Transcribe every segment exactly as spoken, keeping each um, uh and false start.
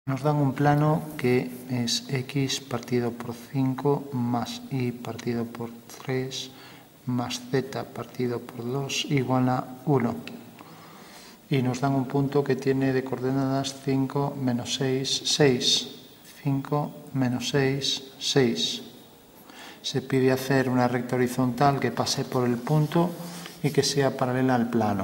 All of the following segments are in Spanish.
Nos dan un plano que es x partido por cinco más y partido por tres más z partido por dos igual a uno. Y nos dan un punto que tiene de coordenadas cinco, menos seis, seis. cinco, menos seis, seis. Se pide hacer una recta horizontal que pase por el punto y que sea paralela al plano.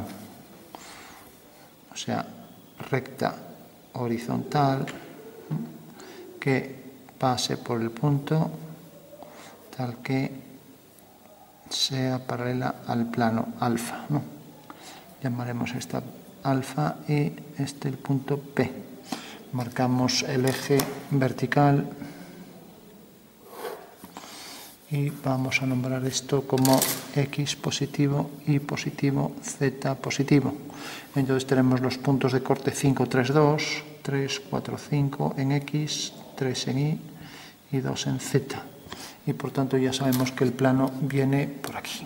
O sea, recta horizontal que pase por el punto tal que sea paralela al plano alfa, ¿no? Llamaremos esta alfa y este el punto P. Marcamos el eje vertical y vamos a nombrar esto como X positivo, Y positivo, Z positivo. Entonces tenemos los puntos de corte cinco, tres, dos, tres, cuatro, cinco en X, tres en Y y dos en Z. Y por tanto ya sabemos que el plano viene por aquí.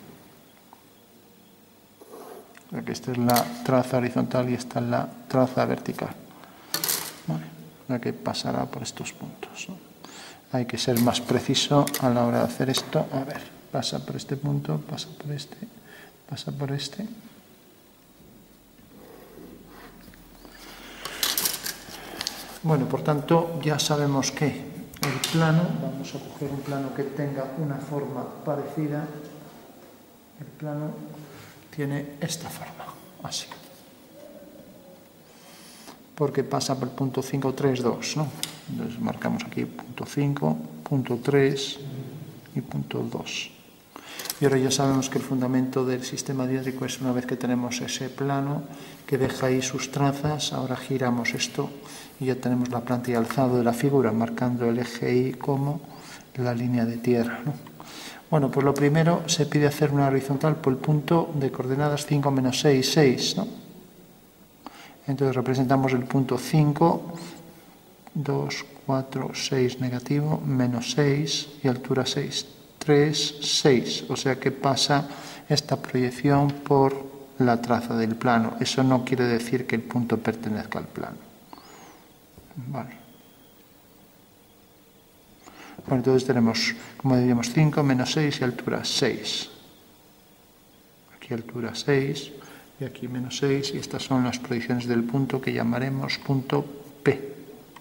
Esta es la traza horizontal y esta es la traza vertical. Vale, la que pasará por estos puntos, ¿no? Hay que ser más preciso a la hora de hacer esto. A ver, pasa por este punto, pasa por este, pasa por este. Bueno, por tanto, ya sabemos que el plano, vamos a coger un plano que tenga una forma parecida. El plano tiene esta forma, así. Porque pasa por el punto cinco, tres, dos, ¿no? Entonces marcamos aquí punto cinco, punto tres y punto dos. Y ahora ya sabemos que el fundamento del sistema diédrico es una vez que tenemos ese plano que deja ahí sus trazas, ahora giramos esto y ya tenemos la planta y alzado de la figura, marcando el eje Y como la línea de tierra, ¿no? Bueno, pues lo primero se pide hacer una horizontal por el punto de coordenadas cinco, menos seis, seis, ¿no? Entonces representamos el punto cinco, dos, cuatro, seis negativo, menos seis y altura seis, tres, seis. O sea que pasa esta proyección por la traza del plano. Eso no quiere decir que el punto pertenezca al plano. Vale. Bueno, entonces tenemos, como diríamos, cinco menos seis y altura seis. Aquí altura seis. Y aquí menos seis, y estas son las proyecciones del punto que llamaremos punto P.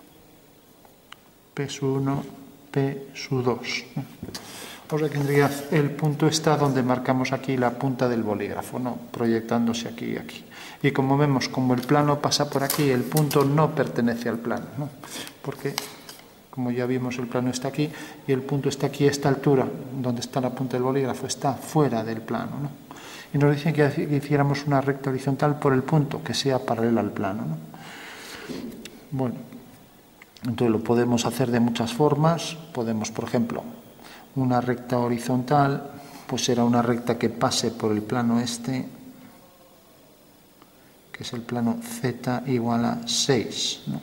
P sub uno, P sub dos. O sea que tendría, el punto está donde marcamos aquí la punta del bolígrafo, ¿no? Proyectándose aquí y aquí. Y como vemos, como el plano pasa por aquí, el punto no pertenece al plano, ¿no? Porque, como ya vimos, el plano está aquí y el punto está aquí a esta altura, donde está la punta del bolígrafo, está fuera del plano, ¿no? Y nos dicen que hiciéramos una recta horizontal por el punto, que sea paralela al plano, ¿no? Bueno, entonces lo podemos hacer de muchas formas. Podemos, por ejemplo, una recta horizontal, pues será una recta que pase por el plano este, que es el plano Z igual a seis, ¿no?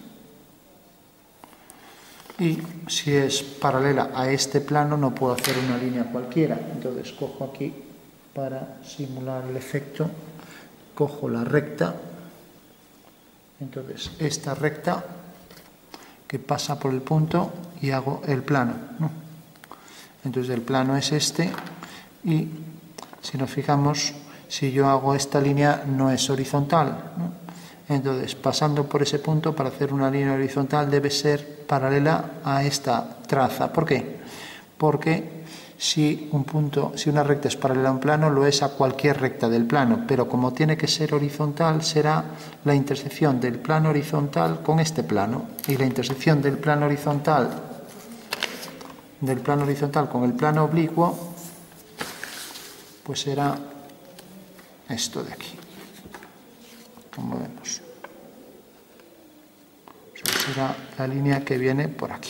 Y si es paralela a este plano, no puedo hacer una línea cualquiera. Entonces cojo aquí, para simular el efecto, cojo la recta, entonces esta recta que pasa por el punto y hago el plano, ¿no? Entonces el plano es este y si nos fijamos, si yo hago esta línea no es horizontal, ¿no? Entonces pasando por ese punto para hacer una línea horizontal debe ser paralela a esta traza. ¿Por qué? Porque si un punto, si una recta es paralela a un plano, lo es a cualquier recta del plano, pero como tiene que ser horizontal, será la intersección del plano horizontal con este plano, y la intersección del plano horizontal del plano horizontal con el plano oblicuo, pues será esto de aquí, como vemos. O sea, será la línea que viene por aquí.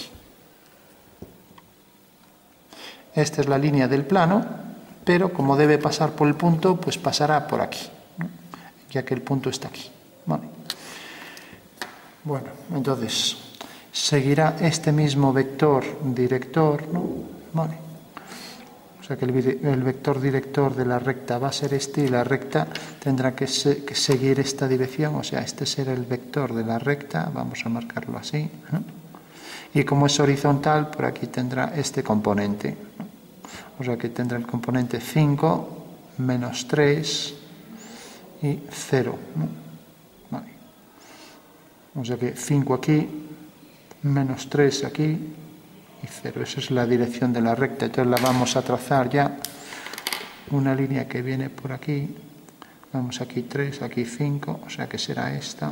Esta es la línea del plano, pero como debe pasar por el punto, pues pasará por aquí, ¿no? Ya que el punto está aquí. Vale. Bueno, entonces seguirá este mismo vector director, ¿no? Vale. sea que el, el vector director de la recta va a ser este y la recta tendrá que, se, que seguir esta dirección, o sea, este será el vector de la recta, vamos a marcarlo así, ¿no? Y como es horizontal, por aquí tendrá este componente, ¿no? O sea que tendrá el componente cinco menos tres y cero, ¿no? Vale. O sea que cinco aquí, menos tres aquí y cero. Esa es la dirección de la recta. Entonces la vamos a trazar ya. Una línea que viene por aquí. Vamos aquí tres, aquí cinco, o sea que será esta.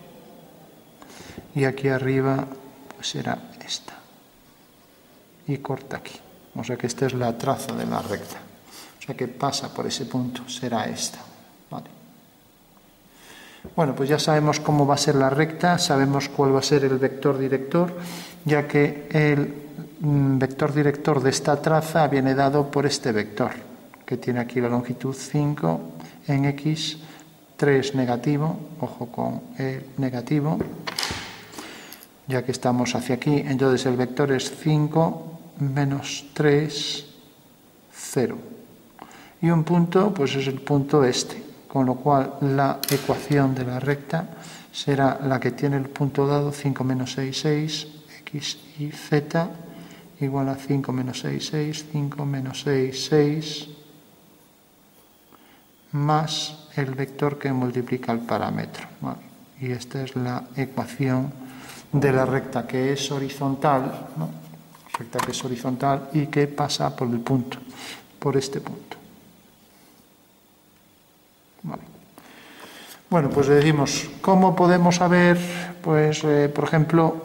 Y aquí arriba pues será esta. Y corta aquí. O sea que esta es la traza de la recta. O sea que pasa por ese punto, será esta. Vale. Bueno, pues ya sabemos cómo va a ser la recta, sabemos cuál va a ser el vector director, ya que el vector director de esta traza viene dado por este vector, que tiene aquí la longitud cinco en X, tres negativo, ojo con el negativo, ya que estamos hacia aquí, entonces el vector es cinco menos tres, cero. Y un punto, pues es el punto este, con lo cual la ecuación de la recta será la que tiene el punto dado, cinco menos seis, seis, x y z, igual a cinco menos seis, seis, cinco menos seis, seis, más el vector que multiplica el parámetro. Vale. Y esta es la ecuación de la recta que es horizontal, ¿no? Recta que es horizontal y que pasa por el punto, por este punto. Vale. Bueno, pues le decimos, ¿cómo podemos saber, pues, eh, por ejemplo,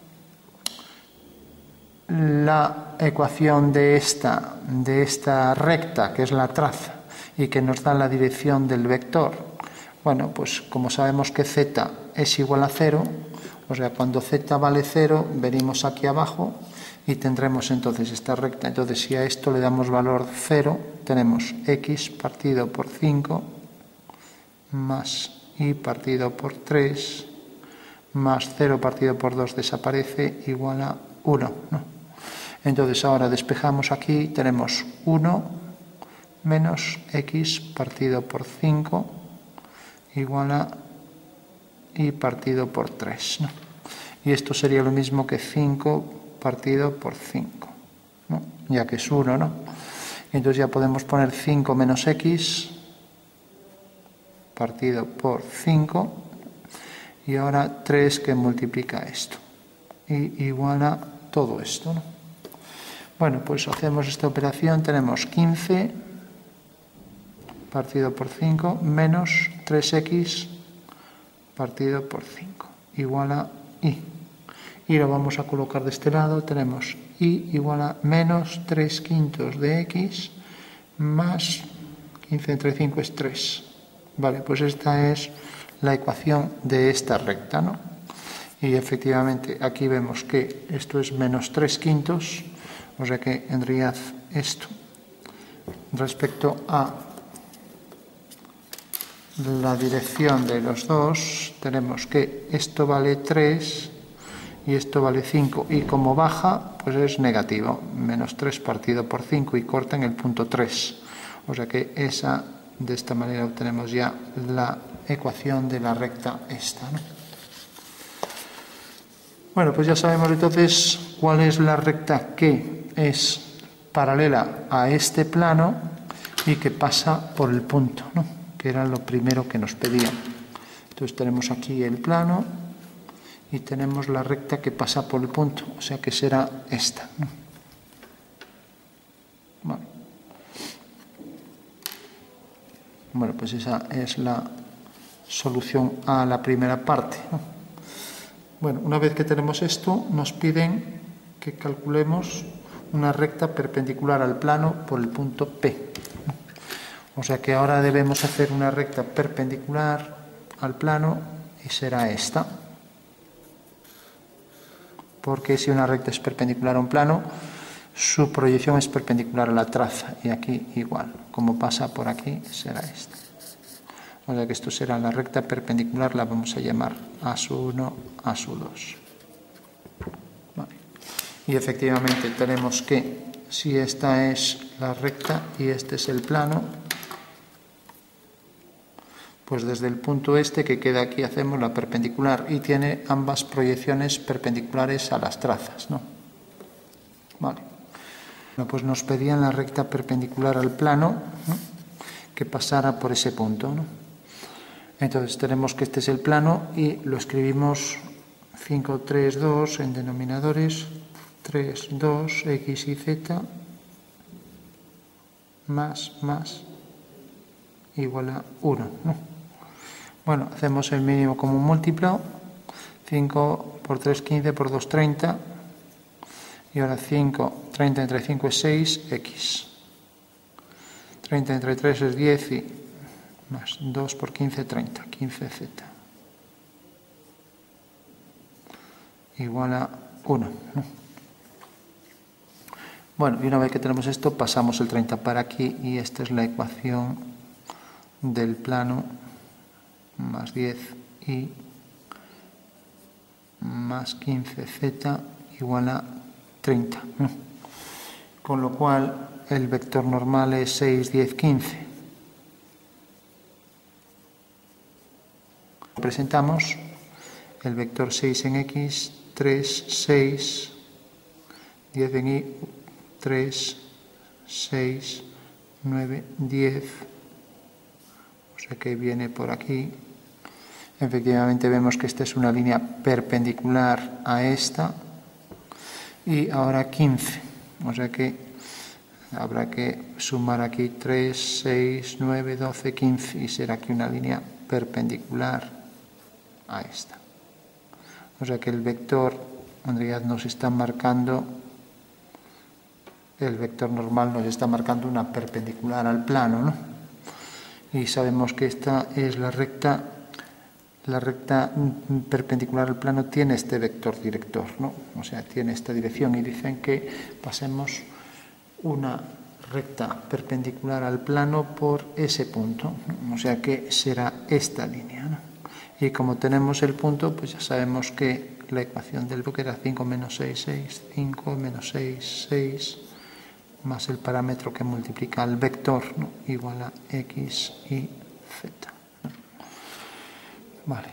la ecuación de esta, de esta recta, que es la traza, y que nos da la dirección del vector? Bueno, pues como sabemos que z es igual a cero, o sea, cuando z vale cero, venimos aquí abajo y tendremos entonces esta recta. Entonces, si a esto le damos valor cero, tenemos x partido por cinco más y partido por tres más cero partido por dos desaparece, igual a uno, ¿no? Entonces, ahora despejamos aquí, tenemos uno menos x partido por cinco igual a y partido por tres, ¿no? Y esto sería lo mismo que cinco partido por cinco, ¿no? Ya que es uno, ¿no? Entonces ya podemos poner cinco menos x partido por cinco y ahora tres que multiplica esto y igual a todo esto, ¿no? Bueno, pues hacemos esta operación, tenemos quince partido por cinco menos tres x partido por cinco igual a y. Y lo vamos a colocar de este lado, tenemos y igual a menos tres quintos de x más quince entre cinco es tres. Vale, pues esta es la ecuación de esta recta, ¿no? Y efectivamente aquí vemos que esto es menos tres quintos, o sea que en realidad esto respecto a la dirección de los dos tenemos que esto vale tres y esto vale cinco, y como baja pues es negativo, menos tres partido por cinco y corta en el punto tres, o sea que esa, de esta manera obtenemos ya la ecuación de la recta esta, ¿no? Bueno, pues ya sabemos entonces cuál es la recta que es paralela a este plano y que pasa por el punto, ¿no? Que era lo primero que nos pedían. Entonces tenemos aquí el plano y tenemos la recta que pasa por el punto, o sea que será esta, ¿no? Bueno. Bueno, pues esa es la solución a la primera parte, ¿no? Bueno, una vez que tenemos esto, nos piden que calculemos una recta perpendicular al plano por el punto P. O sea que ahora debemos hacer una recta perpendicular al plano y será esta. Porque si una recta es perpendicular a un plano, su proyección es perpendicular a la traza. Y aquí igual, como pasa por aquí, será esta. O sea que esto será la recta perpendicular, la vamos a llamar A S U uno, A S U dos. Vale. Y efectivamente tenemos que si esta es la recta y este es el plano, pues desde el punto este que queda aquí hacemos la perpendicular y tiene ambas proyecciones perpendiculares a las trazas, ¿no? Vale. Bueno, pues nos pedían la recta perpendicular al plano, ¿no?, que pasara por ese punto, ¿no? Entonces tenemos que este es el plano y lo escribimos cinco, tres, dos en denominadores, tres, dos, x y z, más, más, igual a uno, ¿no? Bueno, hacemos el mínimo común múltiplo, cinco por tres, quince, por dos, treinta, y ahora cinco, treinta entre cinco es seis, x. treinta entre tres es diez y más dos por quince, treinta, quince z. Igual a uno, ¿no? Bueno, y una vez que tenemos esto, pasamos el treinta para aquí y esta es la ecuación del plano más diez y más quince z igual a treinta, ¿no? Con lo cual el vector normal es seis, diez, quince. Presentamos el vector seis en x, tres, seis, diez en y, tres, seis, nueve, diez, o sea que viene por aquí. Efectivamente vemos que esta es una línea perpendicular a esta y ahora quince, o sea que habrá que sumar aquí tres, seis, nueve, doce, quince y será aquí una línea perpendicular a esta. O sea que el vector en realidad nos está marcando, el vector normal nos está marcando una perpendicular al plano, ¿no? Y sabemos que esta es la recta, la recta perpendicular al plano tiene este vector director, ¿no? O sea, tiene esta dirección y dicen que pasemos una recta perpendicular al plano por ese punto, ¿no? O sea que será esta línea, ¿no? Y como tenemos el punto, pues ya sabemos que la ecuación del bloque era cinco menos seis, seis, cinco menos seis, seis, más el parámetro que multiplica el vector, ¿no?, igual a x y z, ¿no? Vale.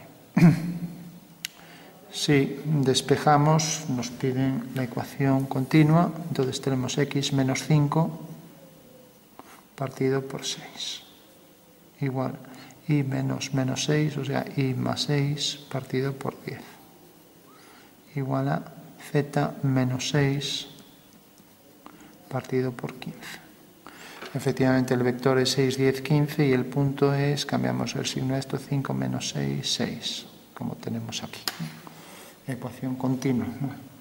Si despejamos, nos piden la ecuación continua, entonces tenemos x menos cinco partido por seis, igual y menos menos seis, o sea, y más seis partido por diez, igual a z menos seis partido por quince. Efectivamente el vector es seis, diez, quince y el punto es, cambiamos el signo de esto, cinco menos seis, seis, como tenemos aquí. Ecuación continua, ¿no?